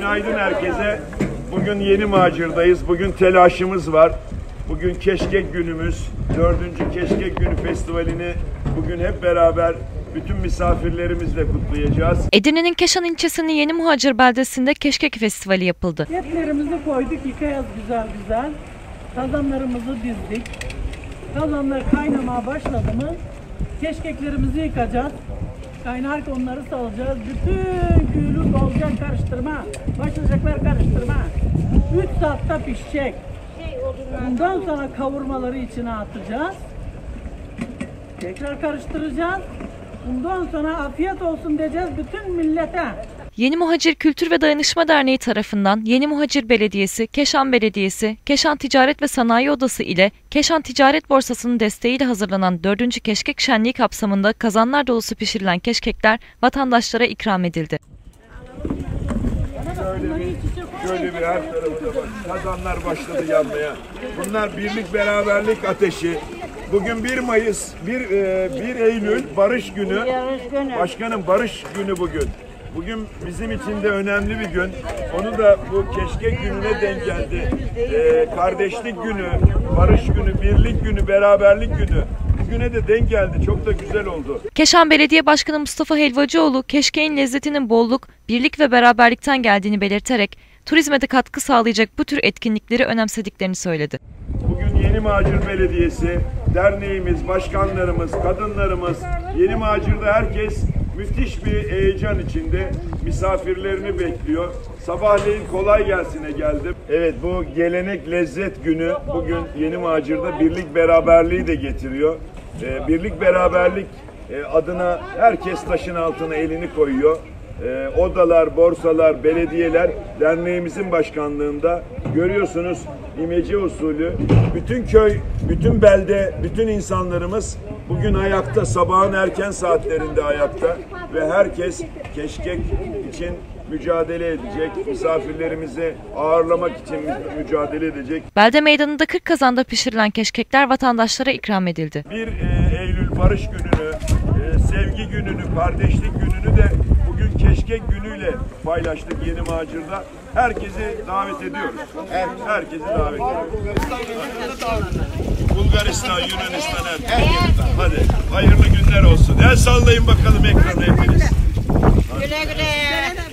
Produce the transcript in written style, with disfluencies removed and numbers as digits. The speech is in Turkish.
Günaydın herkese. Bugün Yeni Macir'dayız. Bugün telaşımız var. Bugün Keşkek günümüz. 4. Keşkek Günü Festivali'ni bugün hep beraber bütün misafirlerimizle kutlayacağız. Edirne'nin Keşan ilçesinin Yeni Muhacir beldesinde Keşkek Festivali yapıldı. Etlerimizi koyduk, yıkayacağız güzel güzel. Kazanlarımızı dizdik. Kazanlar kaynamaya başladı mı keşkeklerimizi yıkacağız. Kaynarken onları salacağız. Bütün güğülü olacak karıştırma. Başlayacaklar karıştırma. 3 saatte pişecek. Ondan sonra kavurmaları içine atacağız. Tekrar karıştıracağız. Bundan sonra afiyet olsun diyeceğiz bütün millete. Yeni Muhacir Kültür ve Dayanışma Derneği tarafından Yeni Muhacir Belediyesi, Keşan Belediyesi, Keşan Ticaret ve Sanayi Odası ile Keşan Ticaret Borsası'nın desteğiyle hazırlanan 4. Keşkek Şenliği kapsamında kazanlar dolusu pişirilen keşkekler vatandaşlara ikram edildi. Şöyle bir her tarafına bak. Kazanlar başladı yanmaya. Bunlar birlik beraberlik ateşi. Bugün 1 Mayıs, 1 Eylül Barış Günü. Başkanım Barış Günü bugün. Bugün bizim için de önemli bir gün. Onu da bu Keşkek Günü'ne denk geldi. Kardeşlik Günü, Barış Günü, Birlik Günü, Beraberlik Günü. Bugüne de denk geldi. Çok da güzel oldu. Keşan Belediye Başkanı Mustafa Helvacıoğlu, keşkeğin lezzetinin bolluk, birlik ve beraberlikten geldiğini belirterek turizme de katkı sağlayacak bu tür etkinlikleri önemsediklerini söyledi. Bugün Yeni Macir Belediyesi, derneğimiz, başkanlarımız, kadınlarımız, Yeni Macir'de herkes müthiş bir heyecan içinde misafirlerini bekliyor. Sabahleyin kolay gelsine geldim. Evet, bu gelenek lezzet günü bugün Yeni Macir'de birlik beraberliği de getiriyor. Birlik beraberlik adına herkes taşın altına elini koyuyor. Odalar, borsalar, belediyeler derneğimizin başkanlığında görüyorsunuz imece usulü. Bütün köy, bütün belde, bütün insanlarımız bugün ayakta, sabahın erken saatlerinde ayakta ve herkes keşkek için mücadele edecek, misafirlerimizi ağırlamak için mücadele edecek. Belde meydanında 40 kazanda pişirilen keşkekler vatandaşlara ikram edildi. 1 Eylül Barış Günü'nü, Sevgi Günü'nü, Kardeşlik Günü'nü de bugün Keşkek Günü'yle paylaştık Yeni Macir'da. Herkesi davet ediyoruz. Herkesi davet ediyoruz. Bulgaristan, Yunanistan, herkes. Hadi hayırlı günler olsun. El sallayın bakalım ekranı hepiniz. Güle güle.